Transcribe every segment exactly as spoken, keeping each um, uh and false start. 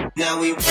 Now we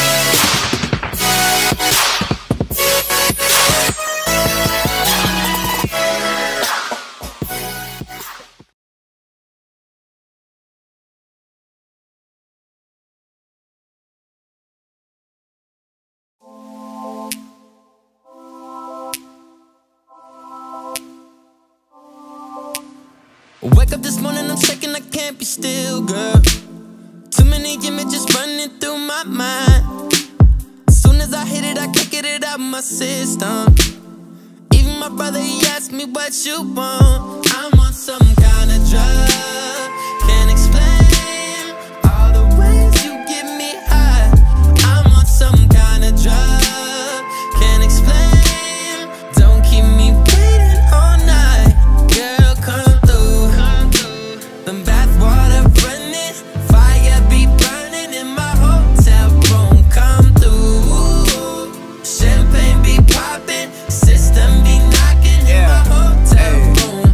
Wake up this morning, I'm shaking, I can't be still, girl. Too many images running through my mind. As soon as I hit it, I can't get it out of my system. Even my brother, he asked me what you want. I'm on some kind of drug. Can't explain all the ways you get me high. I'm on some kind of drug. Can't explain. Don't keep me waiting all night. Girl, come through. Them bathwater running, fire be burning in my hotel room. Come through. Champagne be popping, system be knocking in my hotel room.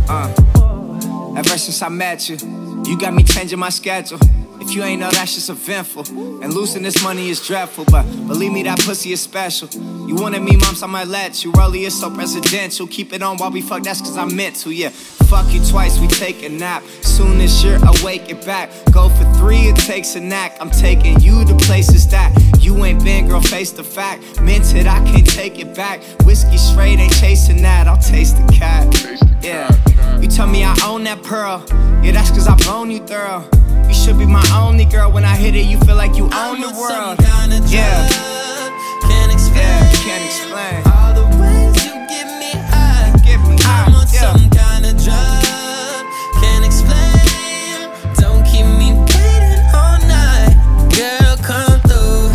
Uh, ever since I met you, you got me changing my schedule. If you ain't know, that shit's eventful. And losing this money is dreadful, but believe me, that pussy is special. You wanted me, mom, so I might let you. Early is so presidential. Keep it on while we fuck, that's cause I meant to, yeah. Fuck you twice, we take a nap. Soon as you're awake, get back. Go for three, it takes a knack. I'm taking you to places that you ain't been, girl, face the fact. Meant it, I can't take it back. Whiskey straight, ain't chasing that. I'll taste the cat, yeah. You tell me I own that pearl. Yeah, that's cause I blown you thorough. You should be my only girl. When I hit it, you feel like you own the world. Yeah, can't explain. Yeah, can't explain all the ways you get me high. Get me high. I'm on Yeah. some kind of drug. Can't explain. Don't keep me waiting all night. Girl, come through.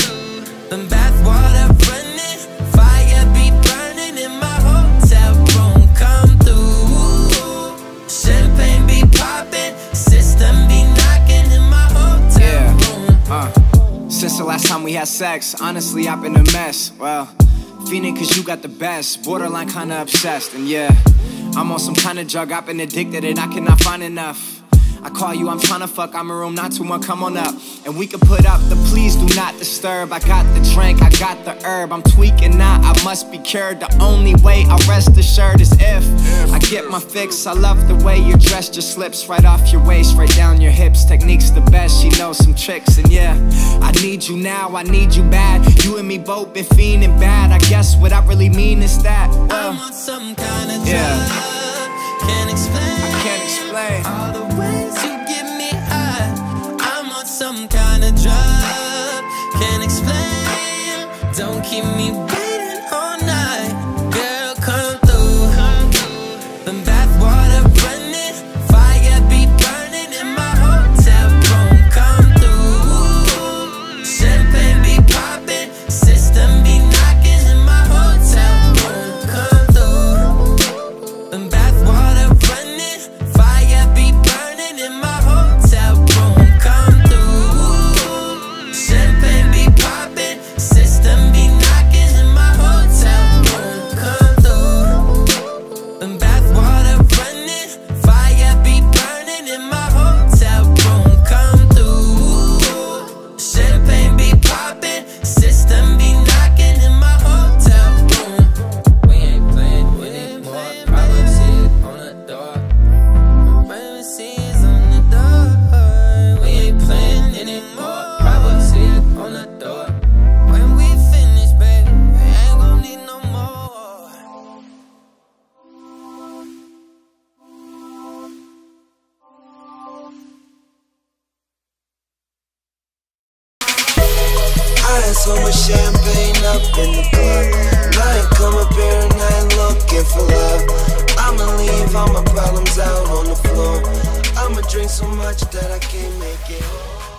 Them bathwater running, fire be burning in my hotel room. Come through. Champagne be popping, system be knocking in my hotel Yeah. room. Uh, since the last time we had sex, honestly, I've been a mess. Well, fiending cause you got the best. Borderline kinda obsessed, and yeah, I'm on some kind of drug. I've been addicted and I cannot find enough. I call you, I'm tryna fuck, I'm in room nine two one, come on up. And we can put up the please do not disturb. I got the drink, I got the herb. I'm tweaking now, I must be cured. The only way I rest assured is if I get my fix. I love the way you're dressed, your slips right off your waist, right down your hips. Technique's the best, she knows some tricks. And yeah, I need you now, I need you bad. You and me both been fiending bad. I guess what I really mean is that uh, I'm on some kind of drug. Yeah. Can't explain. I can't explain all the ways you get me high. I'm on some kind of drug. Can't explain. Don't keep me waiting all night. Girl, come through. Them bathwater running, fire be burning in my hotel room. Come through. Champagne be popping, system be knocking in my hotel room. Come through. Them bathwater running, fire be burning in my hotel room. Come through. Champagne be popping, system be knocking in my hotel room. Come through. Them bathwater running, fire be burning in my hotel room. Come through. Champagne be popping, system be knocking in my hotel room. We ain't playing anymore. Privacy on the door. Privacy is on the door. We ain't playing anymore. Privacy on the door. When we finish, baby, we ain't gon' need no more. I had so much champagne up in the club. Now I come up here and I ain't looking for love. I'ma leave all my problems out on the floor. I'ma drink so much that I can't make it.